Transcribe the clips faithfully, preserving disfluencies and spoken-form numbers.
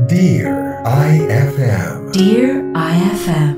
Dear I F M. Dear I F M.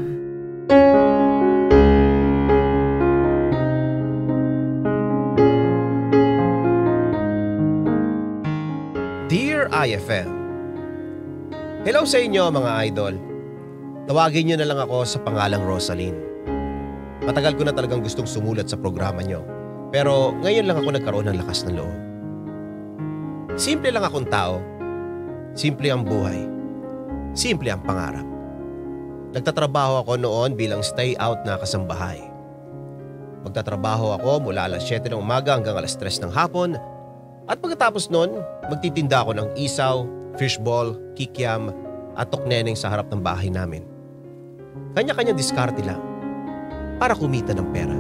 Dear I F M. Hello sa inyo mga idol. Tawagin niyo na lang ako sa pangalang Rosaline. Matagal ko na talagang gustong sumulat sa programa niyo, pero ngayon lang ako nagkaroon ng lakas ng loob. Simple lang akong tao. Simple ang buhay. Simple ang pangarap. Nagtatrabaho ako noon bilang stay out na kasambahay. Magtatrabaho ako mula alas siyete ng umaga hanggang alas tres ng hapon, at pagkatapos noon, magtitinda ako ng isaw, fishball, kikiam at tokneneng sa harap ng bahay namin. Kanya-kanyang diskarte lang para kumita ng pera.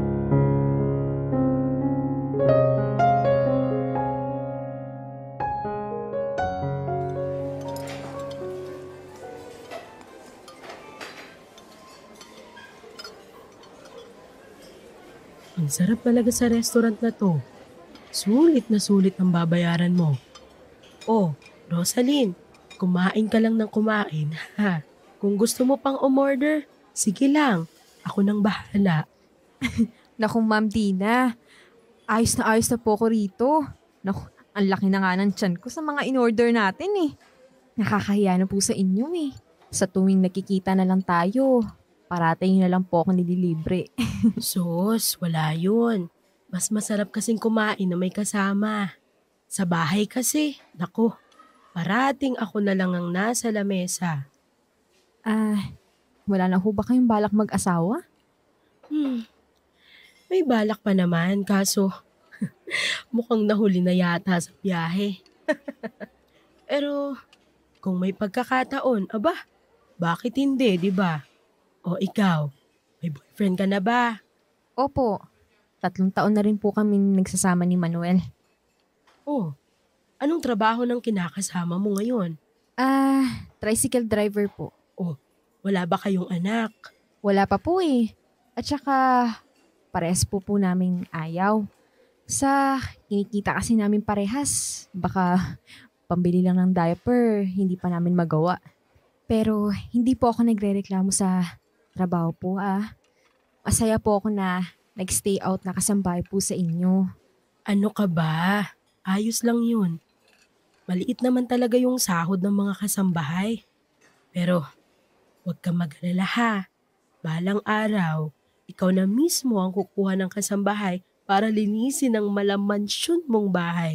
Ang sarap talaga sa restaurant na to. Sulit na sulit ang babayaran mo. Oh, Rosaline, kumain ka lang ng kumain, ha? Kung gusto mo pang umorder, sige lang. Ako nang bahala. Naku, Ma'am Dina. Ayos na ayos na po ko rito. Naku, ang laki na nga ng tiyan ko sa mga in-order natin eh. Nakakahiya na po sa inyo eh. Sa tuwing nakikita na lang tayo, parating na lang po ako nililibre. Sus, wala yun. Mas masarap kasing kumain na may kasama. Sa bahay kasi, naku, parating ako na lang ang nasa lamesa. Ah, wala na ho ba kayong balak mag-asawa? Hmm, may balak pa naman kaso mukhang nahuli na yata sa biyahe. Pero kung may pagkakataon, aba, bakit hindi, di ba? O ikaw, may boyfriend ka na ba? Opo, tatlong taon na rin po kami nagsasama ni Manuel. Oh, anong trabaho ng kinakasama mo ngayon? Ah, tricycle driver po. Oh, wala ba kayong anak? Wala pa po eh. At saka, parehas po po naming ayaw. Sa kinikita kasi namin parehas, baka pambili lang ng diaper, hindi pa namin magawa. Pero hindi po ako nagre-reklamo sa trabaho po ah. Masaya po ako na nag-stay out na kasambahay po sa inyo. Ano ka ba? Ayos lang yun. Maliit naman talaga yung sahod ng mga kasambahay. Pero huwag ka mag-alala ha. Balang araw, ikaw na mismo ang kukuha ng kasambahay para linisin ang malamansyon mong bahay.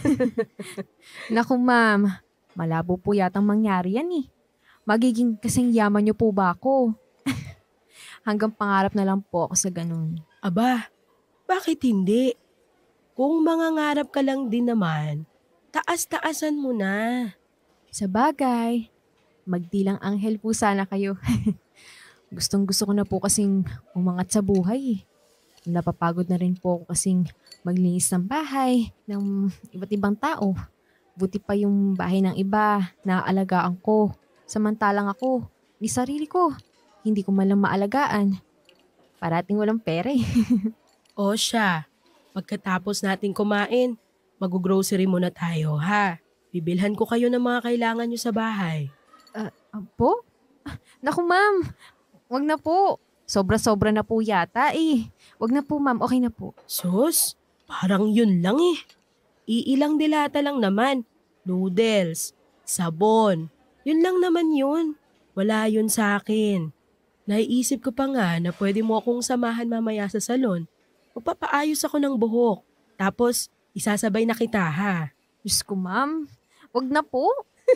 Naku ma'am, malabo po yatang mangyari yan eh. Magiging kasing yaman niyo po ba ako? Hanggang pangarap na lang po ako sa ganun. Aba, bakit hindi? Kung mangangarap ka lang din naman, taas-taasan mo na. Sa bagay, magdilang anghel po sana kayo. Gustong gusto ko na po kasing umangat sa buhay. Napapagod na rin po ako kasing maglinis ng bahay ng iba't ibang tao. Buti pa yung bahay ng iba na aalagaan ko. Samantalang ako, ni sarili ko, hindi ko man lang maalagaan. Parating walang pera eh. O siya, pagkatapos natin kumain, mag-grocery muna tayo ha. Bibilhan ko kayo ng mga kailangan nyo sa bahay. Uh, po? Naku ma'am, wag na po. Sobra-sobra na po yata eh. Wag na po ma'am, okay na po. Sus, parang yun lang eh. Iilang dilata lang naman. Noodles, sabon. Yun lang naman yun. Wala yun sa akin. Naiisip ko pa nga na pwede mo akong samahan mamaya sa salon. Magpapaayos ako ng buhok. Tapos, isasabay na kita ha. Diyos ko ma'am, wag na po.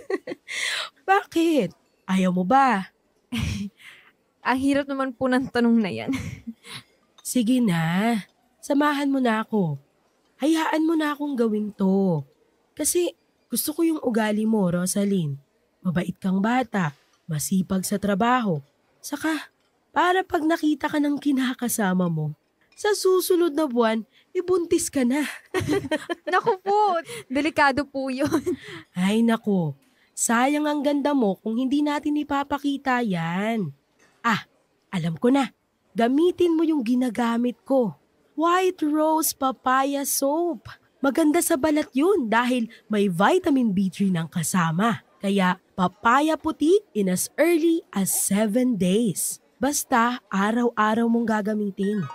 Bakit? Ayaw mo ba? Ang hirap naman po ng tanong na yan. Sige na, samahan mo na ako. Hayaan mo na akong gawin to. Kasi gusto ko yung ugali mo, Rosaline. Mabait kang bata, masipag sa trabaho. Saka, para pag nakita ka ng kinakasama mo, sa susunod na buwan, ibuntis ka na. Naku po, delikado po yun. Ay naku, sayang ang ganda mo kung hindi natin ipapakita yan. Ah, alam ko na. Gamitin mo yung ginagamit ko. White Rose Papaya Soap. Maganda sa balat yun dahil may vitamin B three ng kasama. Kaya papaya puti in as early as seven days. Basta araw-araw mong gagamitin.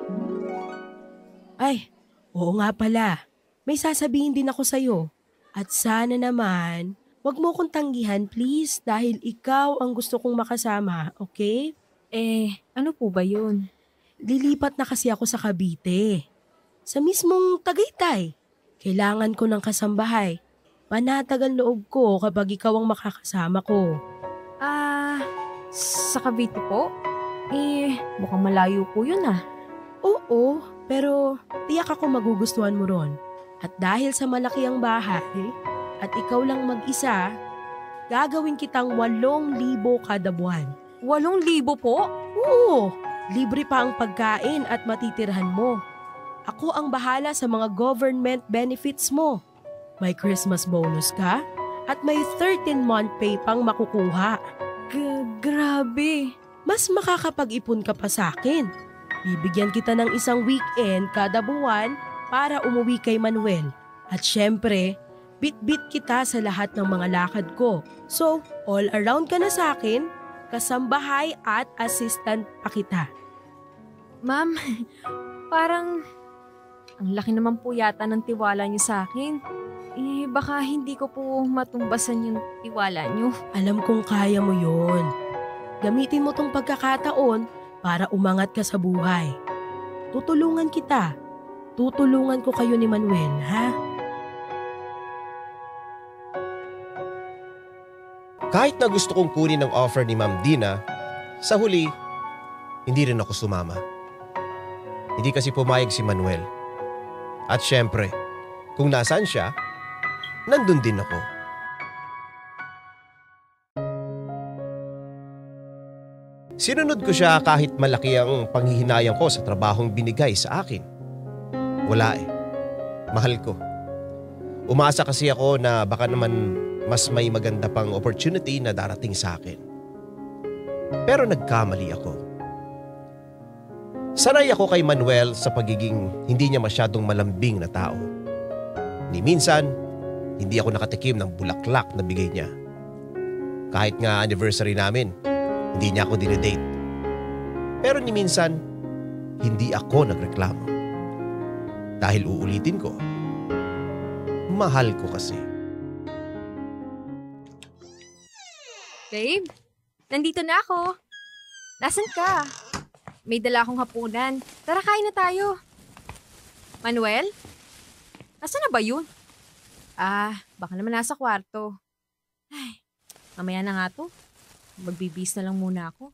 Ay, oo nga pala. May sasabihin din ako sa'yo. At sana naman, wag mo kong tanggihan please dahil ikaw ang gusto kong makasama, okay? Eh, ano po ba yun? Lilipat na kasi ako sa Cavite. Sa mismong Tagaytay. Kailangan ko ng kasambahay. Panatag ang loob ko kapag ikaw ang makakasama ko. Ah, sa Cavite po? Eh, mukhang malayo po yun ah. Oo, pero tiyak ako magugustuhan mo ron. At dahil sa malaki ang bahay, at ikaw lang mag-isa, gagawin kitang walong libo kada buwan. Walong libo po? Oo, libre pa ang pagkain at matitirhan mo. Ako ang bahala sa mga government benefits mo. May Christmas bonus ka at may thirteen month pay pang makukuha. G- grabe. Mas makakapag-ipon ka pa sa akin. Bibigyan kita ng isang weekend kada buwan para umuwi kay Manuel. At syempre, bit-bit kita sa lahat ng mga lakad ko. So, all around ka na sa akin, kasambahay at assistant pa kita. Ma'am, parang ang laki naman po yata ng tiwala niyo sa akin. Eh, baka hindi ko po matumbasan yung tiwala niyo. Alam kong kaya mo yon. Gamitin mo tong pagkakataon para umangat ka sa buhay. Tutulungan kita. Tutulungan ko kayo ni Manuel, ha? Kahit na gusto kong kunin ang offer ni Ma'am Dina, sa huli, hindi rin ako sumama. Hindi kasi pumayag si Manuel. At syempre, kung nasaan siya, nandun din ako. Sinunod ko siya kahit malaki ang panghihinayang ko sa trabahong binigay sa akin. Wala eh. Mahal ko. Umasa kasi ako na baka naman mas may maganda pang opportunity na darating sa akin. Pero nagkamali ako. Sanay ako kay Manuel sa pagiging hindi niya masyadong malambing na tao. Ni minsan, hindi ako nakatikim ng bulaklak na bigay niya. Kahit nga anniversary namin, hindi niya ako dinedate. Pero ni minsan, hindi ako nagreklamo. Dahil uulitin ko, mahal ko kasi. Babe, nandito na ako. Nasaan ka? May dala akong hapunan. Tara, kain na tayo. Manuel? Nasaan na ba yun? Ah, baka naman nasa kwarto. Ay, mamaya na nga to. Magbibis na lang muna ako.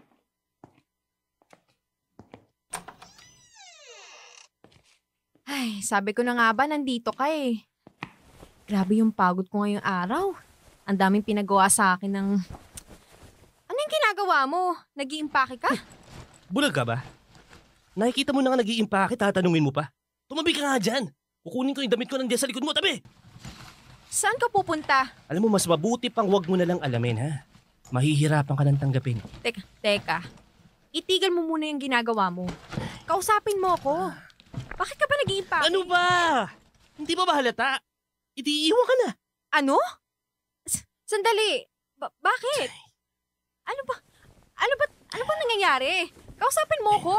Ay, sabi ko na nga ba, nandito ka eh. Grabe yung pagod ko ngayong araw. Ang daming pinagawa sa akin ng... Ano yung ginagawa mo? Nag-iimpake ka? Bulag ka ba? Nakikita mo na nga nag-iimpake, tatanungin mo pa. Tumabi ka nga dyan. Kukunin ko yung damit ko nandiyan sa likod mo, tabi! Saan ka pupunta? Alam mo, mas mabuti pang wag mo na lang alamin, ha? Mahihirapan ka ng tanggapin. Teka, teka. Itigil mo muna yung ginagawa mo. Kausapin mo ako. Bakit ka ba nag-iimpake? Ano ba? Hindi ba ba halata? Itiiwan ka na. Ano? S- sandali. Ba- bakit? Ano ba? Ano ba? Ano ba nangyayari? Kausapin mo ako.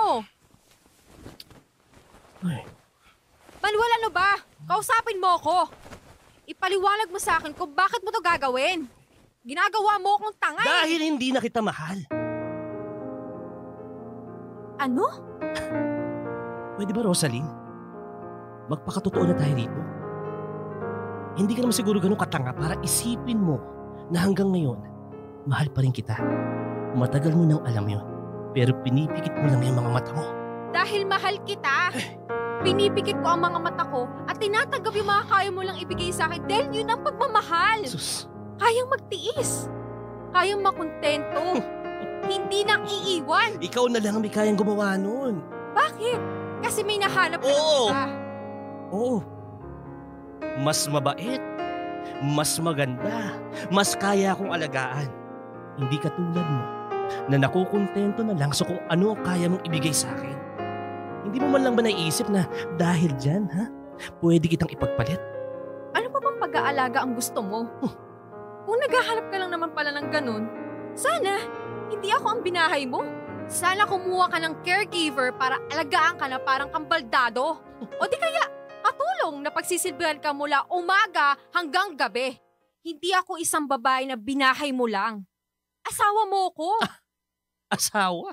Ay. Manuel, ano ba? Kausapin mo ako. Ipaliwanag mo sa akin kung bakit mo to gagawin. Ginagawa mo akong tanga. Dahil hindi na kita mahal. Ano? Pwede ba, Rosaline? Magpakatotoo na tayo dito. Hindi ka naman siguro ganun katanga para isipin mo na hanggang ngayon, mahal pa rin kita. Matagal mo nang alam yun, pero pinipikit mo lang yung mga mata mo. Dahil mahal kita. Pinipikit ko ang mga mata ko at tinatanggap yung mga kaya mo lang ibigay sa akin dahil yun ang pagmamahal. Sus, Kayang magtiis. Kayang makontento. Hindi nang iiwan. ikaw na lang ang may kayang gumawa nun. Bakit? Kasi may nahanap ka Oo. ng iba. Oo. Mas mabait, mas maganda, mas kaya akong alagaan. Hindi katulad mo na nakukontento na lang sa kung ano ang kaya mong ibigay sa akin. Hindi mo man lang ba naiisip na dahil dyan, ha? Pwede kitang ipagpalit. Ano pa bang pag-aalaga ang gusto mo? Kung naghahanap ka lang naman pala ng ganun, sana hindi ako ang binahay mo. Sana kumuha ka ng caregiver para alagaan ka na parang kambaldado. O di kaya, katulong na pagsisilbihan ka mula umaga hanggang gabi. Hindi ako isang babae na binahay mo lang. Asawa mo ko. Ah, asawa?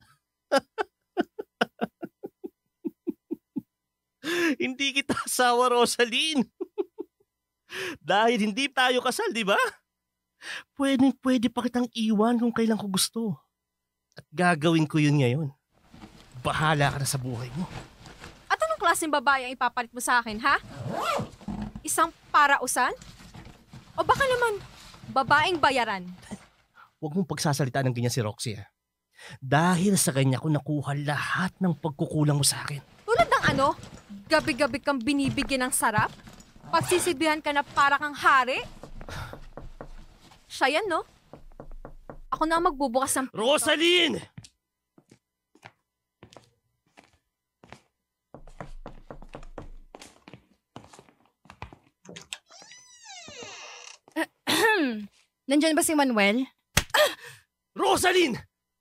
Hindi kita asawa, Rosaline. Dahil hindi tayo kasal, di ba? Pwede, pwede pa kitang iwan kung kailan ko gusto. At gagawin ko yun ngayon. Bahala ka na sa buhay mo. At anong klaseng babae ang ipapalit mo sa akin, ha? Isang parausan? O baka naman, babaeng bayaran? Huwag mong pagsasalita ng ganyan si Roxy, ha? Dahil sa kanya ko nakuha lahat ng pagkukulang mo sa akin. Tulad ng ano? Gabi-gabi kang binibigyan ng sarap? Pagsisilbihan ka na para kang hari? Siya yan, no? Ako na ang magbubukas ng... Rosaline! Nandyan ba si Manuel? Rosaline!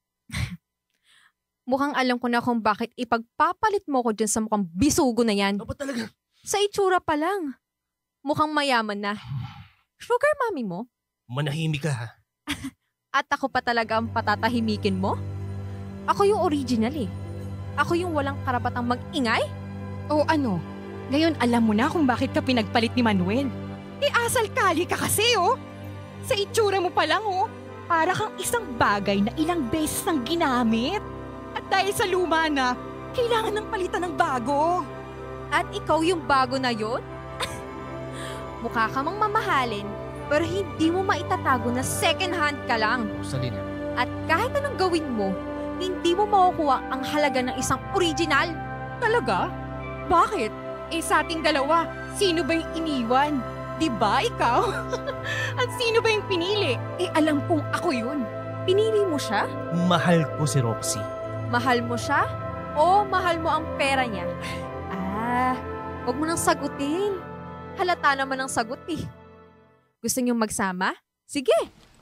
Mukhang alam ko na kung bakit ipagpapalit mo ko dyan sa mukhang bisugo na yan. Ano ba talaga? Sa itsura pa lang. Mukhang mayaman na. Sugar mommy mo? Manahimik ka, ha? At ako pa talaga ang patatahimikin mo? Ako yung original eh. Ako yung walang karapatang mag-ingay? O ano? Ngayon alam mo na kung bakit ka pinagpalit ni Manuel. E asal kali ka kasi oh. Sa itsura mo pa lang oh. Para kang isang bagay na ilang beses nang ginamit. At dahil sa luma na, kailangan ng palitan ng bago. At ikaw yung bago na yon? Mukha ka mang mamahalin, pero hindi mo maitatago na second hand ka lang. Rosaline. At kahit anong gawin mo, hindi mo makukuha ang halaga ng isang original. Talaga? Bakit? Eh sa ating dalawa, sino ba yung iniwan? Di ba ikaw? At sino ba yung pinili? Eh alam kong ako yun. Pinili mo siya? Mahal ko si Roxy. Mahal mo siya? O mahal mo ang pera niya? Ah, huwag mo nang sagutin. Halata naman ang sagot eh. Gusto niyong magsama? Sige.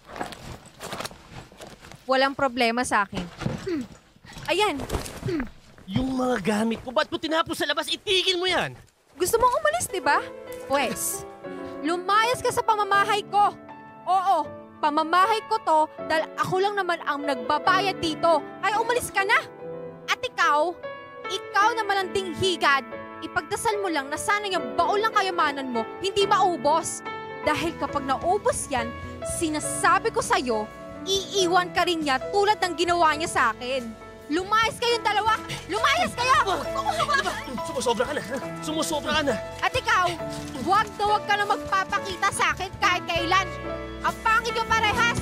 Walang problema sa akin. Hmm. Ayan. Hmm. Yung mga gamit ko, ba't mo tinapos sa labas? Itigil mo yan! Gusto mong umalis, di ba? Pwes, lumayas ka sa pamamahay ko. Oo, pamamahay ko to dahil ako lang naman ang nagbabayad dito. Kaya umalis ka na. At ikaw, ikaw na malanding higad, ipagdasal mo lang na sana yung baon ng kayamanan mo hindi maubos. Dahil kapag naubos yan, sinasabi ko sa'yo, iiwan ka rin niya tulad ng ginawa niya sa akin. Lumayas kayong dalawa! Lumayas kayo! Sumusobra ka na! Sumusobra ka na! At ikaw, huwag na huwag ka na magpapakita sa akin kahit kailan. Ang pangit yung parehas!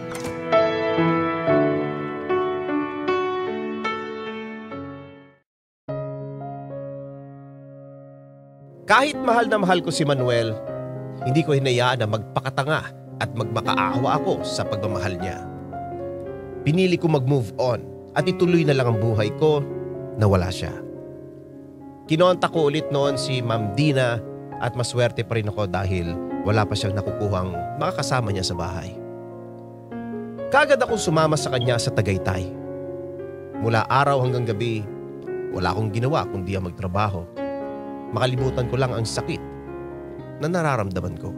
Kahit mahal na mahal ko si Manuel, hindi ko hinayaan na magpakatanga at magmakaawa ako sa pagmamahal niya. Pinili ko mag-move on at ituloy na lang ang buhay ko na wala siya. Kinontak ko ulit noon si Ma'am Dina at maswerte pa rin ako dahil wala pa siyang nakukuhang makakasama niya sa bahay. Kagad akong sumama sa kanya sa Tagaytay. Mula araw hanggang gabi, wala akong ginawa kundi ang magtrabaho. Makalimutan ko lang ang sakit na nararamdaman ko.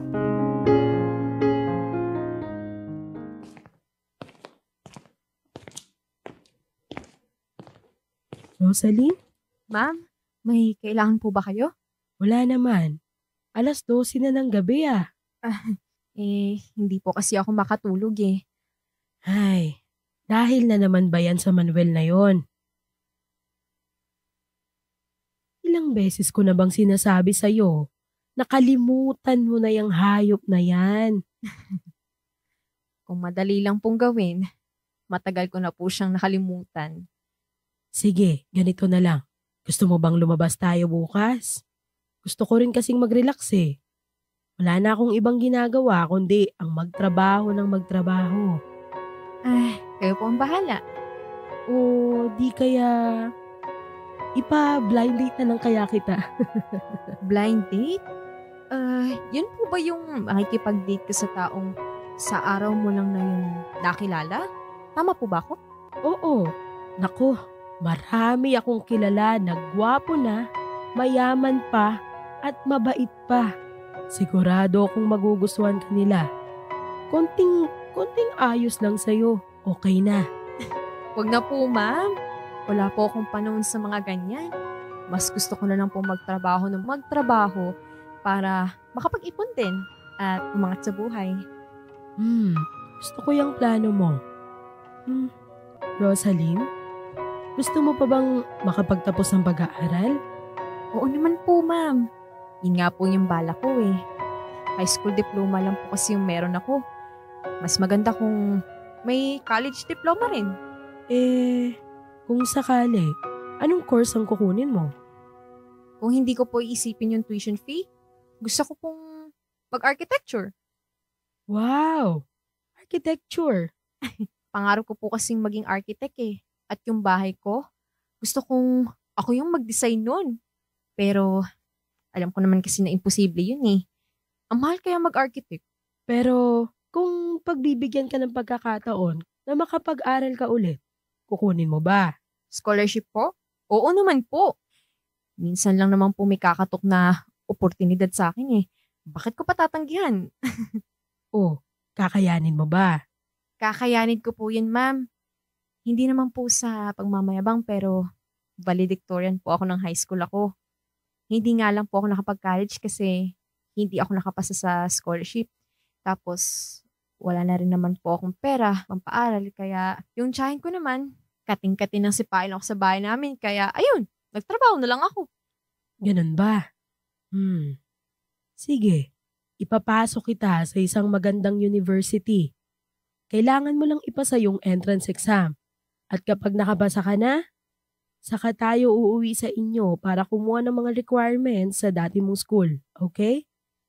Rosaline? Ma'am, may kailangan po ba kayo? Wala naman. Alas dose na ng gabi ah. Ah, eh, hindi po kasi ako makatulog eh. Ay, dahil na naman ba yan sa Manuel na yon? Ilang beses ko na bang sinasabi sa'yo, nakalimutan mo na yung hayop na yan. Kung madali lang pong gawin, matagal ko na po siyang nakalimutan. Sige, ganito na lang. Gusto mo bang lumabas tayo bukas? Gusto ko rin kasing mag-relax eh. Wala na akong ibang ginagawa kundi ang magtrabaho ng magtrabaho. Ay, kayo po ang bahala. O di kaya ipa-blind date na lang kaya kita. Blind date? Uh, yun po ba yung makikipag-date ka sa taong sa araw mo lang na yun nakilala? Tama po ba ako? Oo. Naku, marami akong kilala na gwapo na, mayaman pa, at mabait pa. Sigurado akong magugustuhan ka nila. Konting, konting ayos lang sa'yo. Okay na. Huwag na po, ma'am. Wala po akong panahon sa mga ganyan. Mas gusto ko na lang po magtrabaho ng magtrabaho para makapag-ipon din at umangat sa buhay. Hmm, gusto ko yung plano mo. Hmm, Rosaline, gusto mo pa bang makapagtapos ng pag-aaral? Oo naman po, ma'am. Yun nga po yung bala ko eh. High school diploma lang po kasi yung meron ako. Mas maganda kung may college diploma rin. Eh, kung sakali, anong course ang kukunin mo? Kung hindi ko po iisipin yung tuition fee, gusto ko pong mag-architecture. Wow! Architecture! Pangarap ko po kasing maging architect eh. At yung bahay ko, gusto kong ako yung mag-design nun. Pero alam ko naman kasi na imposible yun eh. Ang mahal kaya mag-architect. Pero kung pagbibigyan ka ng pagkakataon na makapag-aral ka ulit, kukunin mo ba? Scholarship po? Oo naman po. Minsan lang naman po may kakatok na oportunidad sa akin eh. Bakit ko patatanggihan? O, kakayanin mo ba? Kakayanin ko po yun, ma'am. Hindi naman po sa pagmamayabang pero valedictorian po ako ng high school ako. Hindi nga lang po ako nakapag-college kasi hindi ako nakapasa sa scholarship. Tapos, wala na rin naman po akong pera, pampaaral. Kaya, yung tsahin ko naman, kating-kating ng sipain ako sa bahay namin. Kaya, ayun, nagtrabaho na lang ako. Ganun ba? Hmm. Sige, ipapasok kita sa isang magandang university. Kailangan mo lang ipasa yung entrance exam. At kapag nakabasa ka na, saka tayo uuwi sa inyo para kumuha ng mga requirements sa dati mong school. Okay?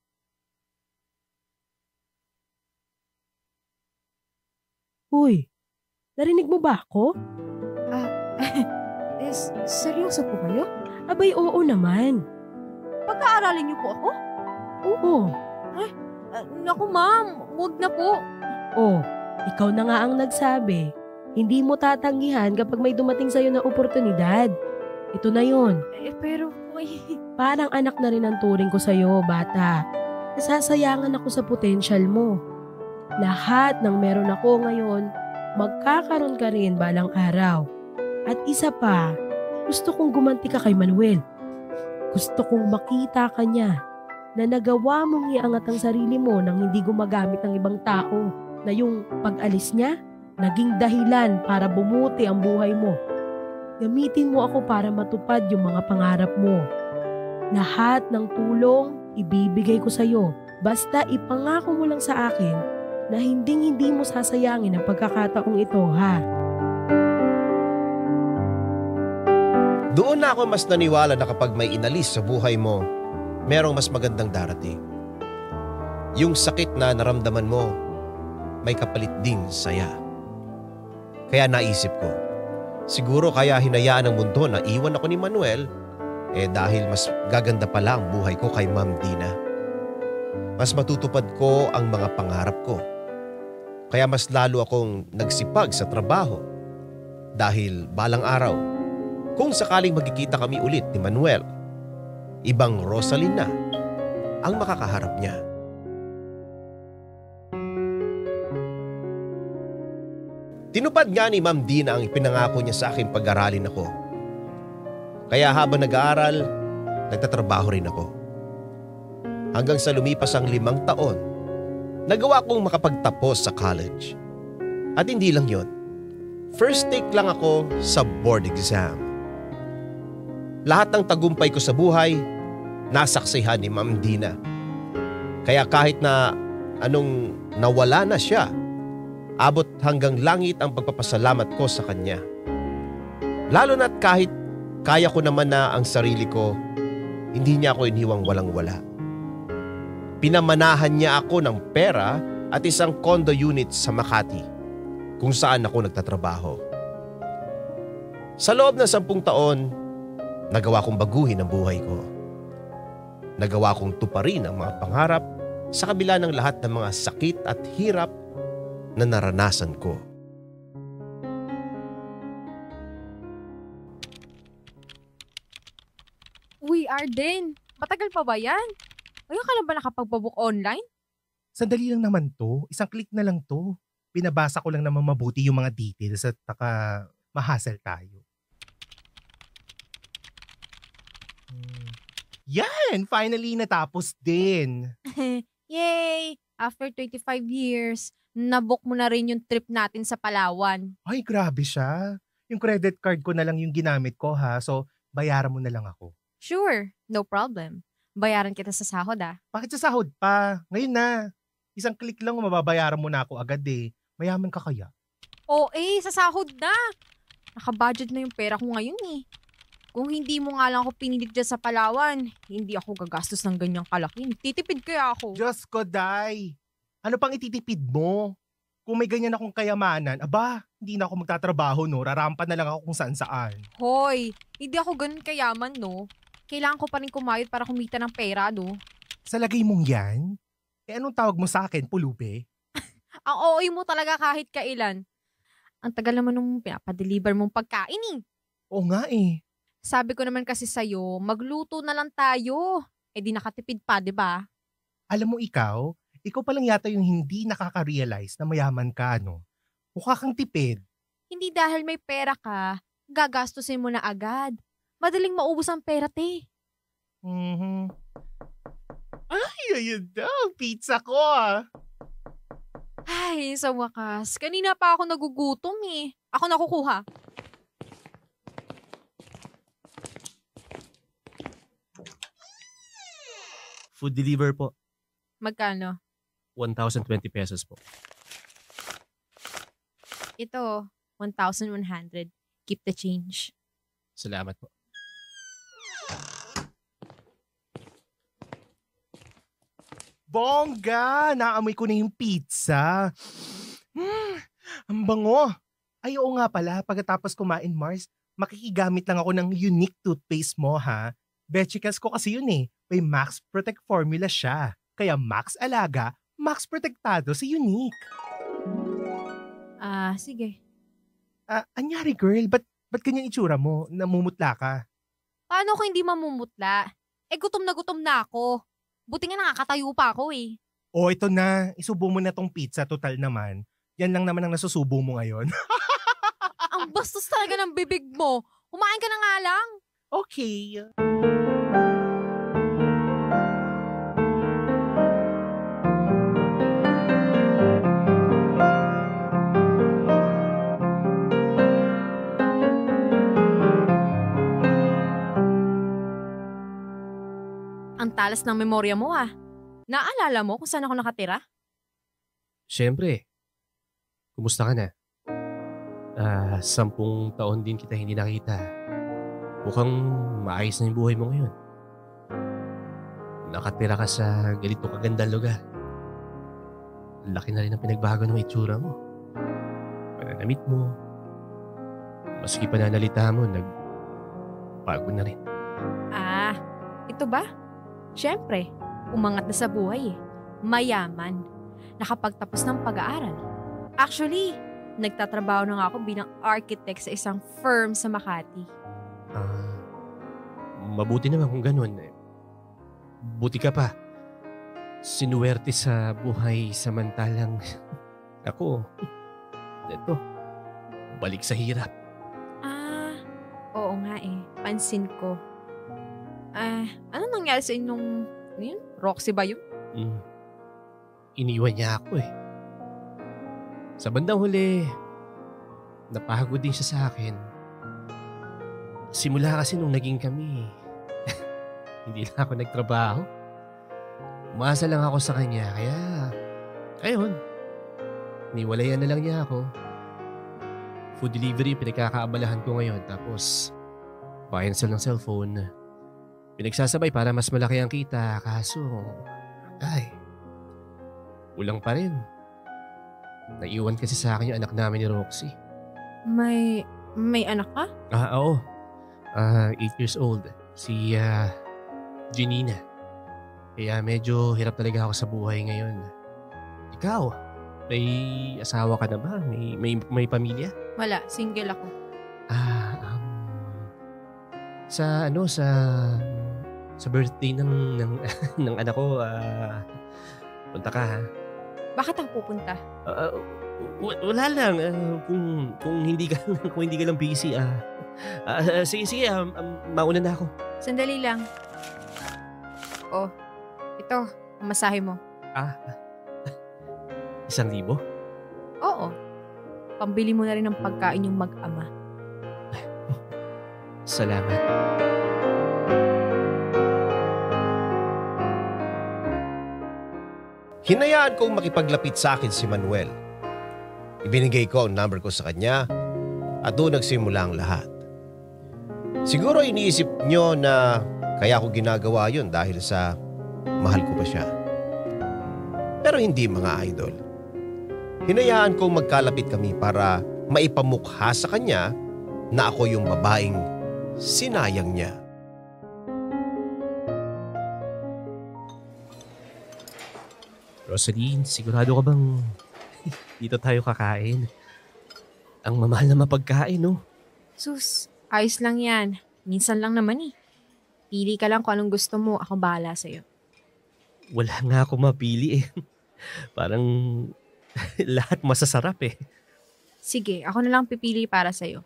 Uy, narinig mo ba ako? Eh, seryoso po kayo? Abay, oo naman. Pagka-aralin niyo po ako? Oo. Uh, naku ma'am, huwag na po. Oh, ikaw na nga ang nagsabi. Hindi mo tatanggihan kapag may dumating sa'yo na oportunidad. Ito na yon. Eh, pero po eh. Parang anak na rin ang turing ko sa'yo, bata. Nasasayangan ako sa potensyal mo. Lahat ng meron ako ngayon, magkakaroon ka rin balang araw. At isa pa, gusto kong gumanti ka kay Manuel. Gusto kong makita ka niya na nagawa mong iangat ang sarili mo nang hindi gumagamit ng ibang tao na yung pag-alis niya, naging dahilan para bumuti ang buhay mo. Gamitin mo ako para matupad yung mga pangarap mo. Lahat ng tulong, ibibigay ko sa'yo. Basta ipangako mo lang sa akin na hinding-hindi mo sasayangin ang pagkakataong ito, ha? Doon na ako mas naniwala na kapag may inalis sa buhay mo, merong mas magandang darating. Yung sakit na naramdaman mo, may kapalit ding saya. Kaya naisip ko, siguro kaya hinayaan ng mundo na iwan ako ni Manuel, eh dahil mas gaganda pala ang buhay ko kay Ma'am Dina. Mas matutupad ko ang mga pangarap ko. Kaya mas lalo akong nagsipag sa trabaho. Dahil balang araw, kung sakaling magkikita kami ulit ni Manuel, ibang Rosaline na ang makakaharap niya. Tinupad nga ni Ma'am Dina ang ipinangako niya sa akin pag-aralin ako. Kaya habang nag-aaral, nagtatrabaho rin ako. Hanggang sa lumipas ang limang taon, nagawa kong makapagtapos sa college. At hindi lang yon, first take lang ako sa board exam. Lahat ng tagumpay ko sa buhay, nasaksihan ni Ma'am Dina. Kaya kahit na anong nawala na siya, abot hanggang langit ang pagpapasalamat ko sa kanya. Lalo na't kahit kaya ko naman na ang sarili ko, hindi niya ako iniwang walang-wala. Pinamanahan niya ako ng pera at isang condo unit sa Makati, kung saan ako nagtatrabaho. Sa loob ng sampung taon, nagawa kong baguhin ang buhay ko. Nagawa kong tuparin ang mga pangarap sa kabila ng lahat ng mga sakit at hirap na naranasan ko. Uy, Arden, matagal pa ba yan? Ngayon ka lang ba nakapagpabook online? Sandali lang naman to. Isang click na lang to. Binabasa ko lang naman mabuti yung mga details at taka mahasal tayo. Hmm. Yan! Finally natapos din. Yay! After twenty-five years, nabook mo na rin yung trip natin sa Palawan. Ay, grabe siya. Yung credit card ko na lang yung ginamit ko ha. So, bayaran mo na lang ako. Sure, no problem. Bayaran kita sa sahod ah. Bakit sa sahod pa? Ngayon na. Isang click lang mababayaran mo na ako agad eh. Mayaman ka kaya? Oo eh, sa sahod na. Nakabudget na yung pera ko ngayon eh. Kung hindi mo nga lang ako pinilit dyan sa Palawan, hindi ako gagastos ng ganyang kalaki. Titipid kaya ako. Diyos ko, Day. Ano pang ititipid mo? Kung may ganyan akong kayamanan, aba, hindi na ako magtatrabaho no. Rarampa na lang ako kung saan saan. Hoy, hindi ako ganun kayaman no. Kailangan ko pa rin kumayod para kumita ng pera no. Sa lagay mong yan? Eh anong tawag mo sa akin, pulube? Ang O A mo talaga kahit kailan. Ang tagal naman nung pinapadeliver mong pagkain eh. Oo nga eh. Sabi ko naman kasi sa'yo, magluto na lang tayo. Eh di nakatipid pa, di ba? Alam mo ikaw, ikaw pa lang yata yung hindi nakaka-realize na mayaman ka, no? Mukha kang tipid. Hindi dahil may pera ka, gagastusin mo na agad. Madaling maubos ang pera, te. Mhm. Ay, ayun daw. Pizza ko ah. Ay, sa wakas. Kanina pa ako nagugutom eh. Ako na kukuha. Food deliver po. Magkano? one thousand twenty pesos po. Ito, one thousand one hundred. Keep the change. Salamat po. Bongga! Naamoy ko na yung pizza. Hmm, ang bango. Ay, oo nga pala, pagkatapos kumain, Mars, makikigamit lang ako ng unique toothpaste mo, ha? Betchicals ko kasi yun eh. May Max Protect formula siya. Kaya Max Alaga, Max Protectado sa Unique. Ah, sige. Ah, anyari girl, ba't, ba't ganyan itsura mo? Namumutla ka? Paano ko hindi mamumutla? Eh, gutom na gutom na ako. Buti nga nakakatayo pa ako eh. O, ito na. Isubo mo na tong pizza, total naman. Yan lang naman ang nasusubo mo ngayon. Ang bastos talaga ng bibig mo. Kumain ka na nga lang. Okay. Ang talas ng memorya mo ah. Naalala mo kung saan ako nakatira? Siyempre. Kumusta ka na? Ah, sampung taon din kita hindi nakita. Mukhang maayos na yung buhay mo ngayon. Nakatira ka sa ganito kagandang lugar. Laki na rin ang pinagbago ng itsura mo. Pananamit mo. Maski pananalita mo, nagbago na rin. Ah, ito ba? Siyempre, umangat na sa buhay eh. Mayaman. Nakapagtapos ng pag-aaral. Actually, nagtatrabaho na nga ako bilang architect sa isang firm sa Makati. Ah, mabuti naman kung ganun. Buti ka pa. Sinuwerte sa buhay samantalang ako, eto, balik sa hirap. Ah, oo nga eh. Pansin ko. Ah, ano nangyari sa inyong, ano yun? Roxy ba yun? Mm. Iniwan niya ako eh. Sa bandang huli, napagod din siya sa akin. Simula kasi nung naging kami, hindi na ako nagtrabaho. Umasa lang ako sa kanya, kaya, ayun, niwalayan na lang niya ako. Food delivery, pinagkakaabalahan ko ngayon. Tapos, cancel ng cellphone. Pinagsasabay para mas malaki ang kita, kaso, ay, kulang pa rin. Naiwan kasi sa akin yung anak namin ni Roxy. May, may anak ka? Ah, oo. Ah, eight years old. Si, ah, Janina. Kaya medyo hirap talaga ako sa buhay ngayon. Ikaw, may asawa ka na ba? May, may, may pamilya? Wala, single ako. Ah, um, sa ano, sa sa birthday ng ng, ng anak ko, ah, punta ka ha? Bakit ako pupunta? Ah, w- wala lang, ah, kung kung hindi ka kung hindi ka lang busy, ah, ah, sige sige, um, um, mauna na ako. Sandali lang. Oh, ito, ang masahe mo. Ah, isang libo? Oo. Pambili mo na rin ng pagkain yung mag-ama. Salamat. Hinayaan kong makipaglapit sa akin si Manuel. Ibinigay ko ang number ko sa kanya at doon nagsimula ang lahat. Siguro iniisip nyo na kaya ko ginagawa yun dahil sa mahal ko pa siya. Pero hindi, mga idol. Hinayaan kong magkalapit kami para maipamukha sa kanya na ako yung babaeng sinayang niya. Rosaline, sigurado ka bang dito tayo kakain? Ang mamahal na mapagkain, no? Sus, ayos lang yan. Minsan lang naman eh. Pili ka lang kung anong gusto mo, ako bahala sa'yo. Wala nga ako mapili eh. Parang lahat masasarap eh. Sige, ako na lang pipili para sa'yo.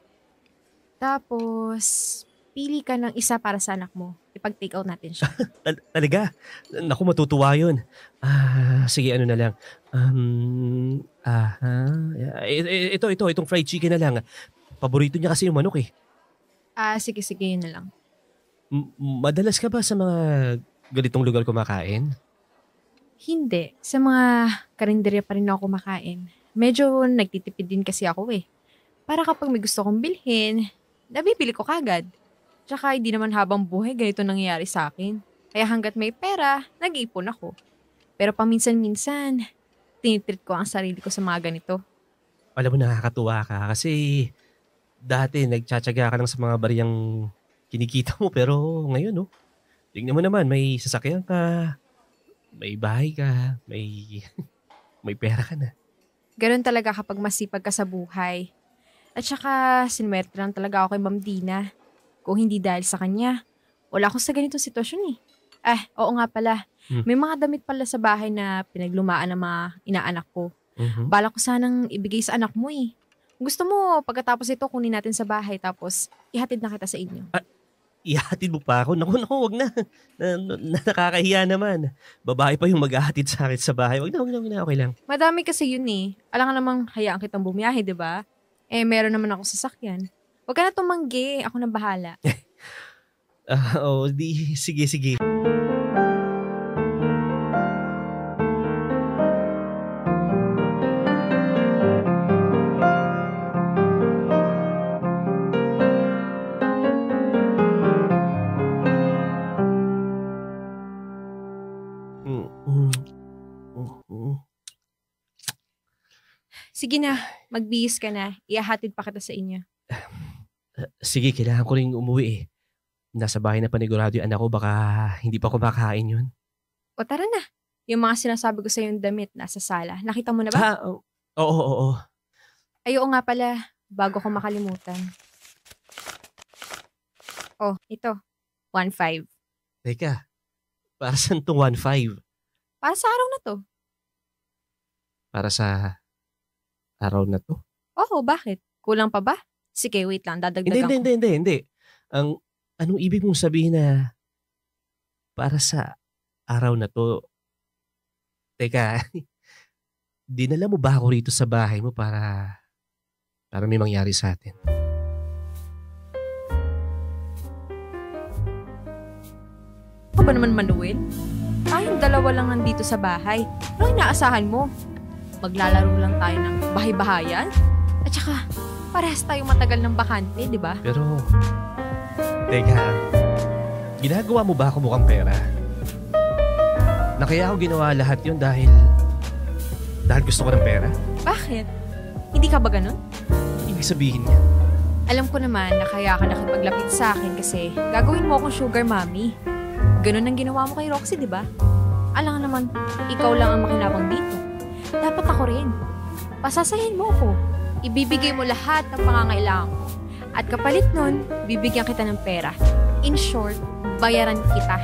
Tapos, pili ka ng isa para sa anak mo. Ipag-take out natin siya. Tal- talaga? Naku, matutuwa yun. Ah, sige, ano na lang. Um, ah, ito, ito, itong fried chicken na lang. Paborito niya kasi yung manok eh. Ah, sige, sige, yun na lang. M- madalas ka ba sa mga ganitong lugar kumakain? Hindi. Sa mga karinderya pa rin ako kumakain. Medyo nagtitipid din kasi ako eh. Para kapag may gusto kong bilhin, nabibili ko kagad. Tsaka hindi naman habang buhay ganito nangyayari sa akin. Kaya hanggat may pera, nag-iipon ako. Pero paminsan-minsan, tinitreat ko ang sarili ko sa mga ganito. Alam mo, nakakatuwa ka kasi dati nagtsatsaga ka lang sa mga bariyang kinikita mo pero ngayon, no? Tingnan mo naman, may sasakyan ka, may bahay ka, may may pera ka na. Ganon talaga kapag masipag ka sa buhay. At saka, sinwerte lang talaga ako kay Ma'am Dina. Kung hindi dahil sa kanya, wala akong sa ganitong sitwasyon eh. Eh, oo nga pala. Hmm. May mga damit pala sa bahay na pinaglumaan ng mga inaanak ko. Mhm. Bala ko sanang ibigay sa anak mo eh. Gusto mo, pagkatapos ito, kunin natin sa bahay tapos ihatid na kita sa inyo. Ihatid mo pa ako? Naku, naku, wag na. Na, na, na. Nakakahiya naman. Babae pa yung maghahatid sa akin sa bahay. Wag na, wag na, wag na. Okay lang. Madami kasi yun eh. Alam nga namang hayaan kitang bumiyahe, di ba? Eh, meron naman ako sasakyan. Huwag ka na tumanggi. Ako nang bahala. Ah, oh, di, sige, sige. Mm, mm, mm, mm. Sige na, magbihis ka na. Ihahatid pa kita sa inyo. Ah, sige, kailangan ko rin umuwi eh. Nasa bahay na panigurado yung anak ko, baka hindi pa kumakain yun. O tara na. Yung mga sinasabi ko sa yung damit nasa sala. Nakita mo na ba? Ah, oo, oo, oo. Ay, oo nga pala. Bago ko makalimutan. Oh, ito. one five. Teka, para saan itong one five? Para sa araw na to. Para sa araw na to? Oo, bakit? Kulang pa ba? Sige, wait lang. Hindi, Dadagdagan hindi, ko. hindi, hindi, hindi. Ang, anong ibig mong sabihin na para sa araw na to? Teka, dinala mo ba ako rito sa bahay mo para para may mangyari sa atin? Ano ba naman, Manuel? Tayong dalawa lang nandito sa bahay. Ano inaasahan mo? Maglalaro lang tayo ng bahay-bahayan? At saka, parehas tayong matagal ng bakante, di ba? Pero, teka, ginagawa mo ba ako mukhang pera? Na kaya ako ginawa lahat yun dahil, dahil gusto ko ng pera? Bakit? Hindi ka ba ganun? Ibig sabihin niya, Alam ko naman na kaya ka nakipaglapit sa akin kasi gagawin mo akong sugar mommy. Ganun ang ginawa mo kay Roxy, di ba? Alang naman, ikaw lang ang makinabang dito. Dapat ako rin. Pasasahin mo ko. Ibibigay mo lahat ng pangangailangan ko. At kapalit nun, bibigyan kita ng pera. In short, bayaran kita.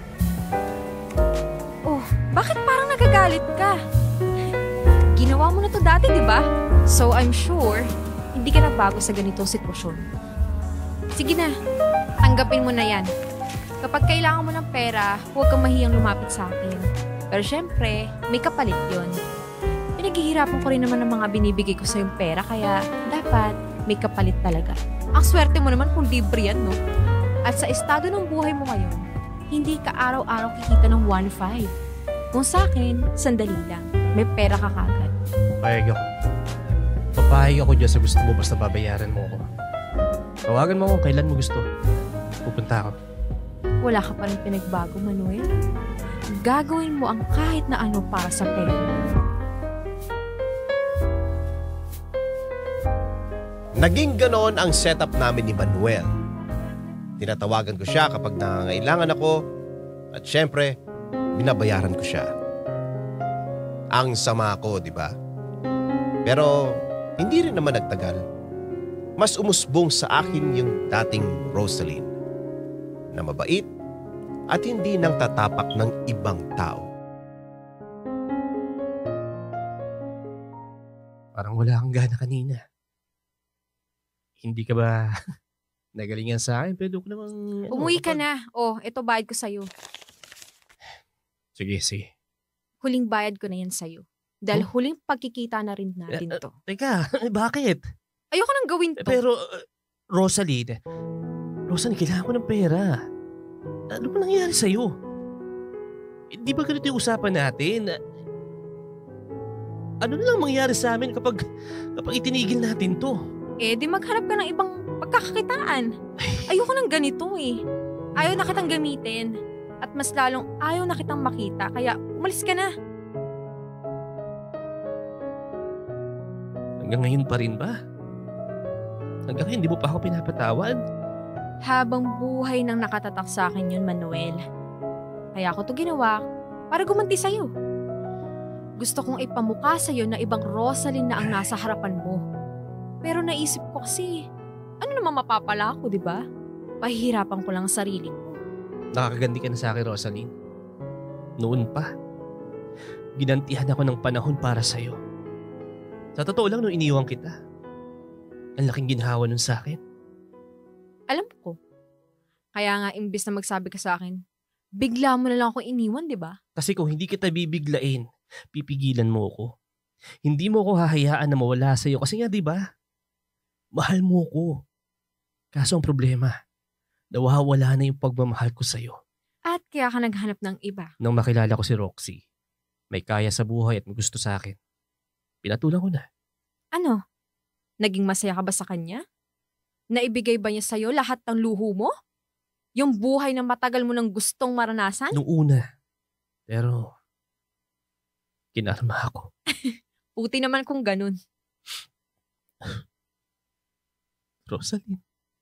Oh, bakit parang nagagalit ka? Ginawa mo na to dati, di ba? So I'm sure, hindi ka nagbago sa ganitong sitwasyon. Sige na, tanggapin mo na yan. Kapag kailangan mo ng pera, huwag kang mahiyang lumapit sa akin. Pero syempre, may kapalit yon. Pinaghihirapan ko rin naman ng mga binibigay ko sa yung pera, kaya dapat may kapalit talaga. Ang swerte mo naman kung libre yan, no? At sa estado ng buhay mo ngayon, hindi ka araw-araw kikita ng one five. Kung sa akin, sandali lang. May pera ka kagad. Payag ako. Papayag ako dyan sa gusto mo basta babayaran mo ako. Tawagan mo ako kailan mo gusto. Pupunta ako. Wala ka pa rin pinagbago, Manuel. Gagawin mo ang kahit na ano para sa pera. Naging ganon ang setup namin ni Manuel. Tinatawagan ko siya kapag nangangailangan ako at syempre, binabayaran ko siya. Ang sama ko, di ba? Pero hindi rin naman nagtagal. Mas umusbong sa akin yung dating Rosaline na mabait at hindi nang tatapak ng ibang tao. Parang wala kang gana kanina. Hindi ka ba nagalingan sa akin? Pwede ko namang... Umuwi ano, ka kapag... na. Oh, ito bayad ko sa'yo. Sige, sige. Huling bayad ko na yan sa'yo. Dahil Huh? huling pagkikita na rin natin Eh, to. Teka, bakit? Ayoko nang gawin Eh, to. Pero, uh, Rosaline, Rosaline, kailangan ko ng pera. Ano ba nangyari sa'yo? Eh, di ba ganito yung usapan natin? Ano na lang mangyari sa amin kapag, kapag itinigil natin to? Eh, di maghanap ka ng ibang pagkakakitaan. Ayoko nang ganito eh. Ayaw na kitang gamitin. At mas lalong ayaw na kitang makita. Kaya umalis ka na. Hanggang ngayon pa rin ba? Hanggang ngayon, di mo pa ako pinapatawad? Habang buhay nang nakatatak sa akin yun, Manuel. Kaya ako to ginawa para gumanti sa'yo. Gusto kong ipamukha sa'yo na ibang Rosaline na ang nasa harapan mo. Pero naisip ko kasi, ano naman mapapala ako, di ba? Pahihirapan ko lang ang sarili ko. Nakakaganti ka na sa akin, Rosaline. Noon pa. Ginantihan ako ng panahon para sa'yo. Sa totoo lang nung iniwan kita. Ang laking ginhawa nun sa akin. Alam ko. Kaya nga, imbis na magsabi ka sa akin, bigla mo na lang ako iniwan, di ba? Kasi kung hindi kita bibiglain, pipigilan mo ako. Hindi mo ako hahayaan na mawala sa'yo kasi nga, di ba? Mahal mo ko. Kaso ang problema, nawawala na yung pagmamahal ko sa'yo. At kaya ka naghanap ng iba. Nang makilala ko si Roxy, may kaya sa buhay at may gusto sa akin. Pinatulan ko na. Ano? Naging masaya ka ba sa kanya? Naibigay ba niya sa'yo lahat ng luho mo? Yung buhay na matagal mo nang gustong maranasan? Nung una. Pero, kinarma ako. Puti naman kung ganun. Rosaline,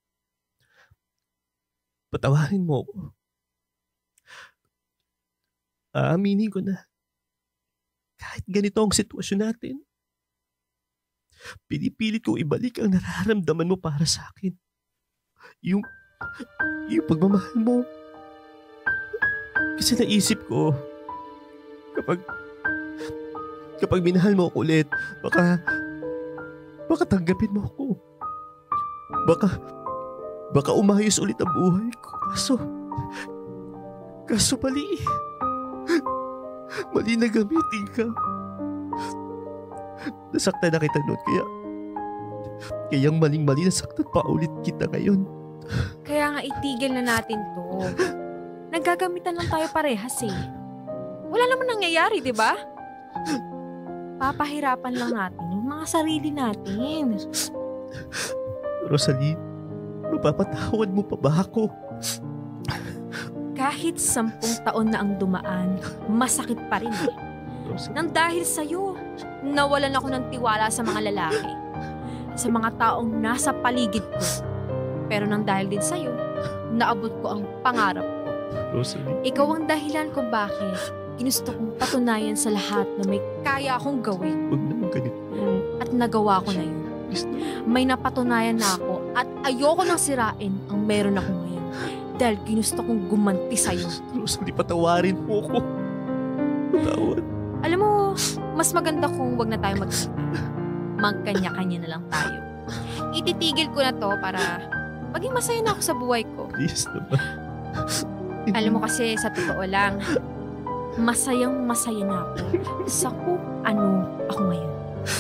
patawarin mo ako. Aaminin ko na, kahit ganito ang sitwasyon natin, pinipilit kong ibalik ang nararamdaman mo para sa akin. Yung, yung pagmamahal mo. Kasi naisip ko, kapag, kapag minahal mo ako ulit, baka, baka tanggapin mo ako. Baka, baka umayos ulit ang buhay ko. Kaso, kaso mali. Mali na gamitin ka. Nasaktan na kita noon, kaya, kayang maling-mali nasaktan pa ulit kita ngayon. Kaya nga itigil na natin to. Naggagamitan lang tayo parehas eh. Wala naman nangyayari, di ba? Papahirapan lang natin yung mga sarili natin. Rosaline, mapapatawad mo pa ba ako? Kahit sampung taon na ang dumaan, masakit pa rin eh. Rosaline, Nang dahil sa'yo, nawalan ako ng tiwala sa mga lalaki. Sa mga taong nasa paligid ko. Pero nang dahil din sa'yo, naabot ko ang pangarap ko. Rosaline. Ikaw ang dahilan kung bakit Ginusto kong patunayan sa lahat na may kaya akong gawin. Huwag naman ganito. At nagawa ko na yun. May napatunayan na ako at ayoko nang sirain ang meron ako ngayon. Dahil ginusto kong gumanti sa'yo. Rosalie, patawarin mo ko. Patawad. Alam mo, mas maganda kung wag na tayo magkita. Magkanya-kanya na lang tayo. Ititigil ko na to para maging masaya na ako sa buhay ko. Please naman. Alam mo kasi, sa totoo lang, masayang masaya na ako sa kung ano ako ngayon.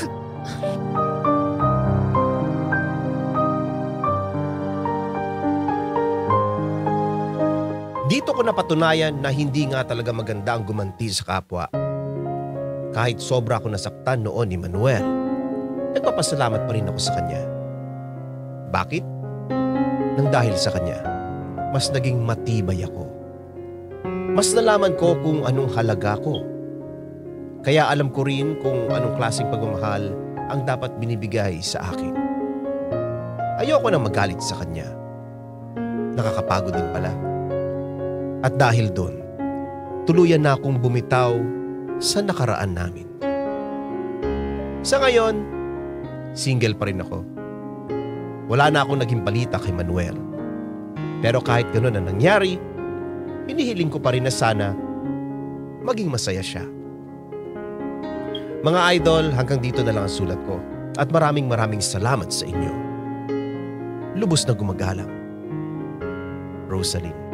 Dito ko napatunayan na hindi nga talaga maganda ang gumanti sa kapwa. Kahit sobra ako nasaktan noon ni Manuel, nagpapasalamat pa rin ako sa kanya. Bakit? Nang dahil sa kanya, mas naging matibay ako. Mas nalaman ko kung anong halaga ko. Kaya alam ko rin kung anong klaseng pagmamahal ang dapat binibigay sa akin. Ayoko nang magalit sa kanya. Nakakapagod din pala. At dahil doon, tuluyan na akong bumitaw sa nakaraan namin. Sa ngayon, single pa rin ako. Wala na akong naging balita kay Manuel. Pero kahit gano'n ang nangyari, hinihiling ko pa rin na sana maging masaya siya. Mga idol, hanggang dito na lang ang sulat ko. At maraming maraming salamat sa inyo. Lubos na gumagalang. Rosalie.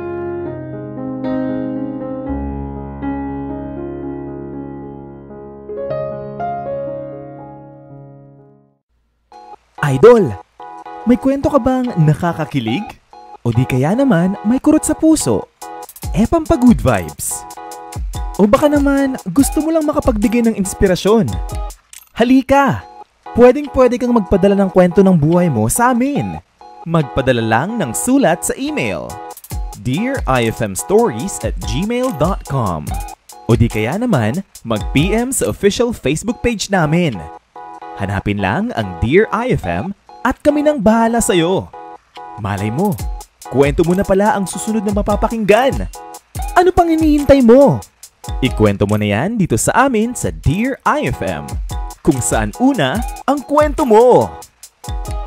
Idol, may kwento ka bang nakakakilig? O di kaya naman may kurot sa puso? E pampa-good vibes. O baka naman gusto mo lang makapagbigay ng inspirasyon? Halika! Pwedeng pwede kang magpadala ng kwento ng buhay mo sa amin. Magpadala lang ng sulat sa email dear ifmstories at gmail dot com. O di kaya naman mag-P M sa official Facebook page namin. Hanapin lang ang Dear I F M at kami nang bahala sa'yo. Malay mo, kwento mo na pala ang susunod na mapapakinggan. Ano pang hinihintay mo? Ikwento mo na yan dito sa amin sa Dear I F M, kung saan una ang kwento mo.